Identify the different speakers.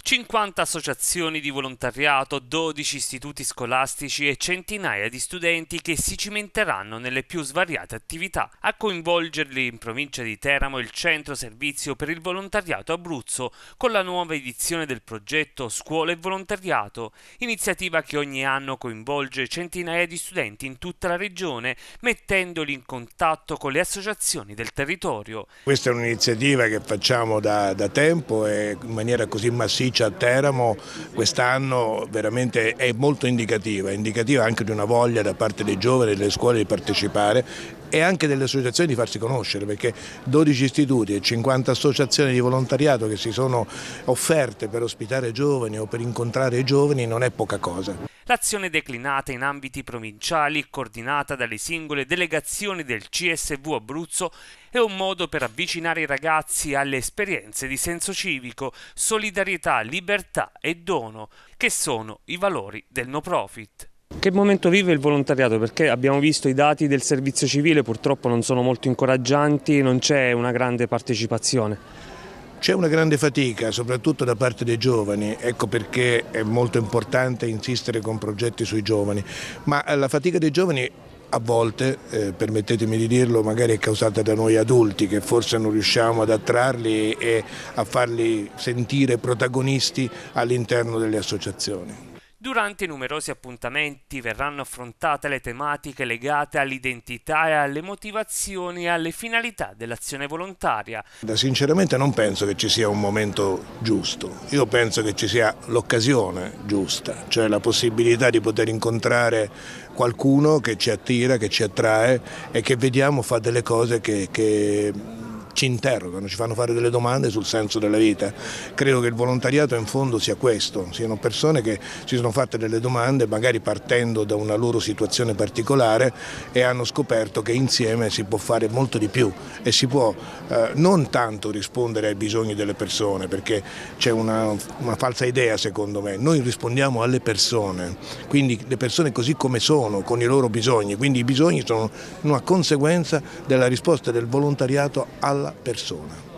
Speaker 1: 50 associazioni di volontariato, 12 istituti scolastici e centinaia di studenti che si cimenteranno nelle più svariate attività. A coinvolgerli in provincia di Teramo il Centro Servizio per il Volontariato Abruzzo con la nuova edizione del progetto Scuola e Volontariato, iniziativa che ogni anno coinvolge centinaia di studenti in tutta la regione, mettendoli in contatto con le associazioni del territorio.
Speaker 2: Questa è un'iniziativa che facciamo da tempo e in maniera così massiccia a Teramo quest'anno veramente è molto indicativa anche di una voglia da parte dei giovani e delle scuole di partecipare e anche delle associazioni di farsi conoscere, perché 12 istituti e 50 associazioni di volontariato che si sono offerte per ospitare giovani o per incontrare i giovani non è poca cosa.
Speaker 1: L'azione declinata in ambiti provinciali, coordinata dalle singole delegazioni del CSV Abruzzo, è un modo per avvicinare i ragazzi alle esperienze di senso civico, solidarietà, libertà e dono, che sono i valori del no profit.
Speaker 3: Che momento vive il volontariato? Perché abbiamo visto i dati del servizio civile purtroppo non sono molto incoraggianti, non c'è una grande partecipazione.
Speaker 2: C'è una grande fatica, soprattutto da parte dei giovani, ecco perché è molto importante insistere con progetti sui giovani, ma la fatica dei giovani a volte, permettetemi di dirlo, magari è causata da noi adulti che forse non riusciamo ad attrarli e a farli sentire protagonisti all'interno delle associazioni.
Speaker 1: Durante i numerosi appuntamenti verranno affrontate le tematiche legate all'identità e alle motivazioni e alle finalità dell'azione volontaria.
Speaker 2: Sinceramente non penso che ci sia un momento giusto, io penso che ci sia l'occasione giusta, cioè la possibilità di poter incontrare qualcuno che ci attira, che ci attrae e che vediamo fa delle cose che ci interrogano, ci fanno fare delle domande sul senso della vita. Credo che il volontariato in fondo sia questo, siano persone che si sono fatte delle domande magari partendo da una loro situazione particolare e hanno scoperto che insieme si può fare molto di più e si può non tanto rispondere ai bisogni delle persone, perché c'è una falsa idea secondo me, noi rispondiamo alle persone, quindi le persone così come sono, con i loro bisogni, quindi i bisogni sono una conseguenza della risposta del volontariato alla persona.